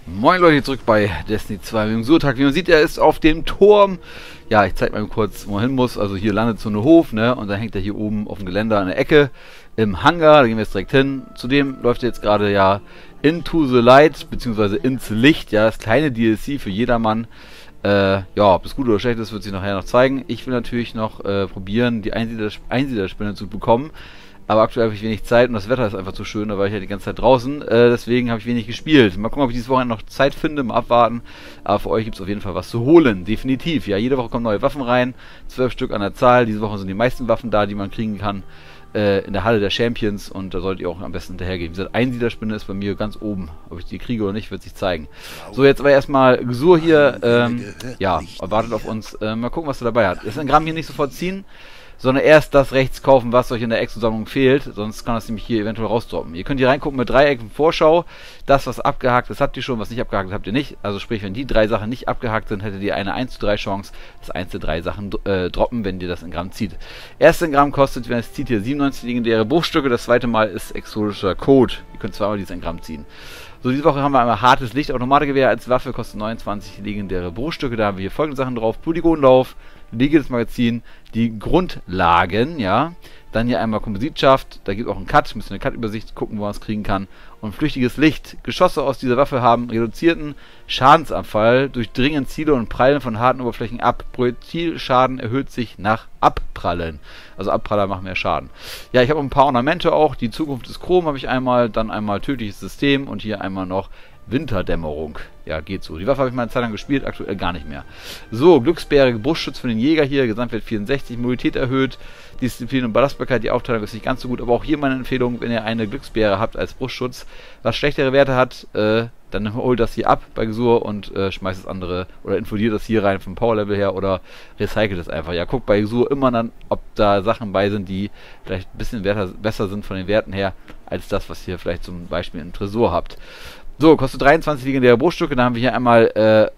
Moin Leute, zurück bei Destiny 2 mit dem Surtag. Wie man sieht, er ist auf dem Turm. Ja, ich zeig mal kurz, wo er hin muss. Also hier landet so eine Hof, ne? Und dann hängt er hier oben auf dem Geländer an der Ecke im Hangar. Da gehen wir jetzt direkt hin. Zudem läuft er jetzt gerade ja Into the Light, beziehungsweise ins Licht. Ja, das kleine DLC für jedermann. Ja, ob das gut oder schlecht ist, wird sich nachher noch zeigen. Ich will natürlich noch probieren, die Einsiedlerspinne zu bekommen. Aber aktuell habe ich wenig Zeit und das Wetter ist einfach zu schön, da war ich ja die ganze Zeit draußen. Deswegen habe ich wenig gespielt. Mal gucken, ob ich dieses Wochenende noch Zeit finde, mal abwarten. Aber für euch gibt es auf jeden Fall was zu holen, definitiv. Ja, jede Woche kommen neue Waffen rein, 12 Stück an der Zahl. Diese Woche sind die meisten Waffen da, die man kriegen kann in der Halle der Champions. Und da solltet ihr auch am besten hinterhergehen. Wie gesagt, Einsiedlerspinne ist bei mir ganz oben. Ob ich die kriege oder nicht, wird sich zeigen. So, jetzt aber erstmal Gesur hier. Ja, wartet auf uns. Mal gucken, was er dabei hat. Das Engramm hier nicht sofort ziehen, sondern erst das rechts kaufen, was euch in der Exo-Sammlung fehlt, sonst kann das nämlich hier eventuell rausdroppen. Ihr könnt hier reingucken mit Dreiecken Vorschau, das was abgehakt ist, habt ihr schon, was nicht abgehakt ist, habt ihr nicht. Also sprich, wenn die drei Sachen nicht abgehakt sind, hättet ihr eine 1:3 Chance, dass 1:3 Sachen droppen, wenn ihr das Engramm zieht. Erste Engramm kostet, wenn es zieht, hier 97 legendäre Bruchstücke, das zweite Mal ist exotischer Code. Ihr könnt zweimal dieses Engramm ziehen. So, diese Woche haben wir einmal hartes Licht, Automatikgewehr als Waffe, kostet 29 legendäre Bruchstücke, da haben wir hier folgende Sachen drauf: Polygonlauf, Legales Magazin, die Grundlagen, ja. Dann hier einmal Kompositschaft, da gibt es auch einen Cut, müsst ihr eine Cut-Übersicht gucken, wo man es kriegen kann. Und flüchtiges Licht. Geschosse aus dieser Waffe haben reduzierten Schadensabfall, durchdringen Ziele und prallen von harten Oberflächen ab. Projektilschaden erhöht sich nach Abprallen. Also Abpraller machen mehr Schaden. Ja, ich habe ein paar Ornamente auch. Die Zukunft des Chrom habe ich einmal, dann einmal tödliches System und hier einmal noch Winterdämmerung. Ja, geht so. Die Waffe habe ich mal eine Zeit lang gespielt, aktuell gar nicht mehr. So, Glücksbeere, Brustschutz für den Jäger hier, Gesamtwert 64, Mobilität erhöht, Disziplin und Belastbarkeit, die Aufteilung ist nicht ganz so gut, aber auch hier meine Empfehlung, wenn ihr eine Glücksbeere habt als Brustschutz, was schlechtere Werte hat, dann holt das hier ab bei Gesur und schmeißt das andere oder infoliert das hier rein vom Powerlevel her oder recycelt es einfach. Ja, guckt bei Gesur immer dann, ob da Sachen bei sind, die vielleicht ein bisschen besser sind von den Werten her, als das, was ihr vielleicht zum Beispiel im Tresor habt. So, kostet 23 legendäre Bruchstücke. Da haben wir hier einmal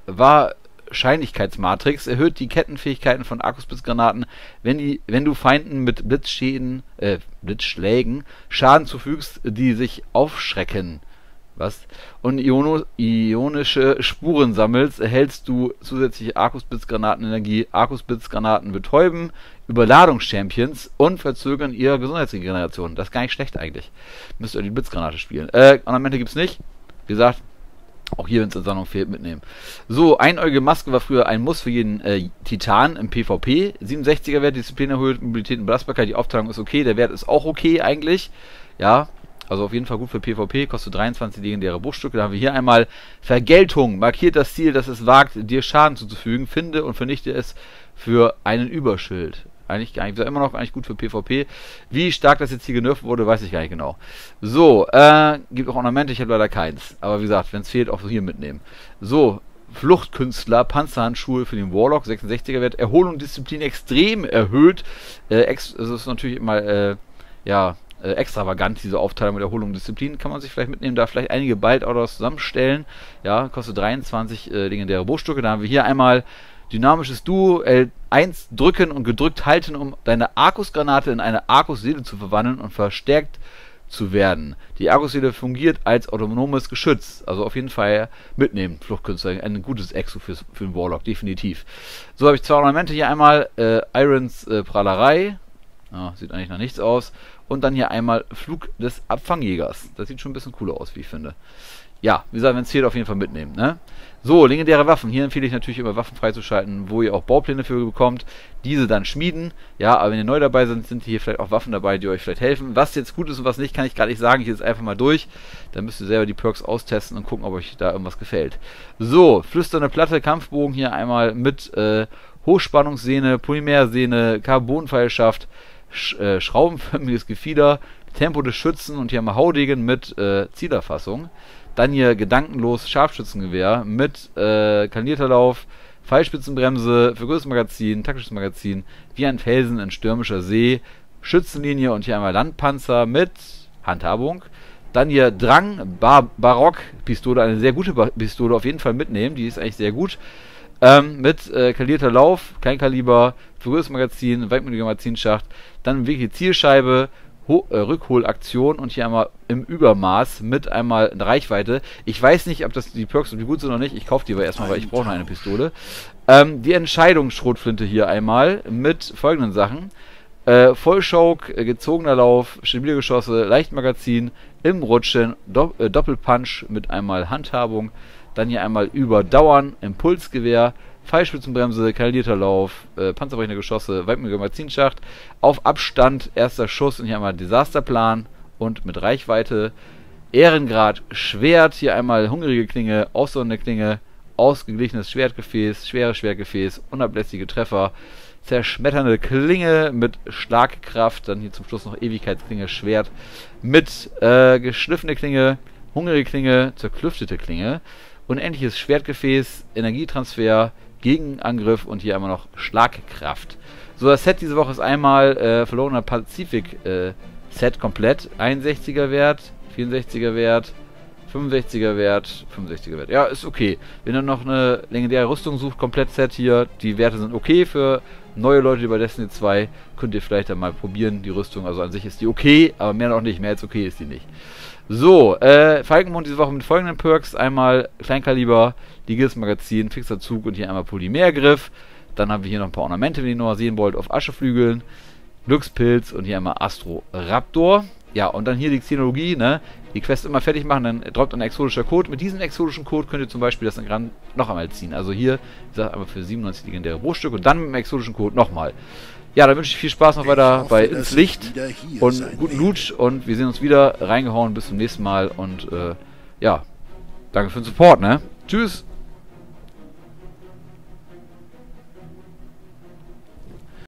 Wahrscheinlichkeitsmatrix. Erhöht die Kettenfähigkeiten von Akkusblitzgranaten, wenn du Feinden mit Blitzschlägen Schaden zufügst, die sich aufschrecken. Was? Und ionische Spuren sammelst, erhältst du zusätzliche Akkusblitzgranatenenergie. Akkusblitzgranaten betäuben Überladungschampions und verzögern ihre Gesundheitsregeneration. Das ist gar nicht schlecht eigentlich. Müsst ihr die Blitzgranate spielen. Ornamente gibt's nicht. Wie gesagt, auch hier, wenn es in Sammlung fehlt, mitnehmen. So, einäugige Maske war früher ein Muss für jeden Titan im PvP. 67er Wert, Disziplin erhöht, Mobilität und Belastbarkeit. Die Aufteilung ist okay, der Wert ist auch okay eigentlich. Ja, also auf jeden Fall gut für PvP, kostet 23 legendäre Bruchstücke. Da haben wir hier einmal Vergeltung. Markiert das Ziel, das es wagt, dir Schaden zuzufügen. Finde und vernichte es für einen Überschild. Eigentlich gar nicht, immer noch eigentlich gut für PvP. Wie stark das jetzt hier genervt wurde, weiß ich gar nicht genau. So, gibt auch Ornamente, ich habe leider keins. Aber wie gesagt, wenn es fehlt, auch hier mitnehmen. So, Fluchtkünstler, Panzerhandschuhe für den Warlock, 66er Wert, Erholung, Disziplin extrem erhöht. Das ist natürlich immer, extravagant, diese Aufteilung mit Erholung und Disziplin. Kann man sich vielleicht mitnehmen, da vielleicht einige Bald-Orders zusammenstellen. Ja, kostet 23 legendäre Bruchstücke. Da haben wir hier einmal dynamisches Duo, L1 drücken und gedrückt halten, um deine Arkusgranate in eine Arkusseele zu verwandeln und verstärkt zu werden. Die Arkusseele fungiert als autonomes Geschütz. Also auf jeden Fall mitnehmen, Fluchtkünstler. Ein gutes Exo für den Warlock, definitiv. So, habe ich zwei Ornamente hier einmal. Irons Prahlerei. Ja, sieht eigentlich nach nichts aus. Und dann hier einmal Flug des Abfangjägers. Das sieht schon ein bisschen cooler aus, wie ich finde. Ja, wie gesagt, wenn es fehlt, auf jeden Fall mitnehmen, ne? So, legendäre Waffen. Hier empfehle ich natürlich immer Waffen freizuschalten, wo ihr auch Baupläne für bekommt. Diese dann schmieden. Ja, aber wenn ihr neu dabei seid, sind hier vielleicht auch Waffen dabei, die euch vielleicht helfen. Was jetzt gut ist und was nicht, kann ich gar nicht sagen. Ich gehe jetzt einfach mal durch. Dann müsst ihr selber die Perks austesten und gucken, ob euch da irgendwas gefällt. So, flüsternde Platte, Kampfbogen hier einmal mit Hochspannungssehne, Polymersehne, Carbonpfeilschaft, schraubenförmiges Gefieder, Tempo des Schützen und hier haben wir Haudegen mit Zielerfassung. Dann hier gedankenlos Scharfschützengewehr mit karnierter Lauf, Pfeilspitzenbremse, vergrößertes Magazin, taktisches Magazin, wie ein Felsen in stürmischer See, Schützenlinie und hier einmal Landpanzer mit Handhabung. Dann hier Drang, Barock-Pistole, eine sehr gute Pistole, auf jeden Fall mitnehmen, die ist eigentlich sehr gut. Mit kalierter Lauf, Kleinkaliber, vergrößertes Magazin, weitmütiger Magazinschacht, dann wirklich Zielscheibe, Rückholaktion und hier einmal im Übermaß mit einmal eine Reichweite. Ich weiß nicht, ob das die Perks ob die gut sind oder nicht. Ich kaufe die aber erstmal, weil ich brauche noch eine Pistole. Die Entscheidungsschrotflinte hier einmal mit folgenden Sachen. Vollschock, gezogener Lauf, stabile Geschosse, Leichtmagazin, im Rutschen, Doppelpunch mit einmal Handhabung, dann hier einmal Überdauern, Impulsgewehr, Pfeilspitzenbremse, kalibrierter Lauf, panzerbrechende Geschosse, weitwinkliger Magazinschacht, auf Abstand, erster Schuss und hier einmal Desasterplan und mit Reichweite, Ehrengrad, Schwert, hier einmal hungrige Klinge, ausdauernde Klinge, ausgeglichenes Schwertgefäß, schweres Schwertgefäß, unablässige Treffer, zerschmetternde Klinge mit Schlagkraft, dann hier zum Schluss noch Ewigkeitsklinge, Schwert mit geschliffene Klinge, hungrige Klinge, zerklüftete Klinge, unendliches Schwertgefäß, Energietransfer, Gegenangriff und hier einmal noch Schlagkraft. So, das Set diese Woche ist einmal verlorener Pazifik Set komplett, 61er Wert, 64er Wert, 65er Wert, 65er Wert. Ja, ist okay. Wenn ihr noch eine legendäre Rüstung sucht, komplett Set hier, die Werte sind okay für neue Leute über Destiny 2. Könnt ihr vielleicht dann mal probieren, die Rüstung. Also an sich ist die okay, aber mehr noch nicht. Mehr als okay ist die nicht. So, Falkenmond diese Woche mit folgenden Perks. Einmal Kleinkaliber, Ligis-Magazin, fixer Zug und hier einmal Polymergriff. Dann haben wir hier noch ein paar Ornamente, wenn ihr noch mal sehen wollt, auf Ascheflügeln. Glückspilz und hier einmal Astro Raptor. Ja, und dann hier die Xenologie, ne? Die Quest immer fertig machen, dann droppt ein exotischer Code. Mit diesem exotischen Code könnt ihr zum Beispiel das noch einmal ziehen. Also hier, ich sage einmal für 97 legendäre Bruchstücke und dann mit dem exotischen Code nochmal. Ja, dann wünsche ich viel Spaß noch weiter bei Ins Licht und guten Loot und wir sehen uns wieder. Reingehauen, bis zum nächsten Mal und ja, danke für den Support, ne? Tschüss!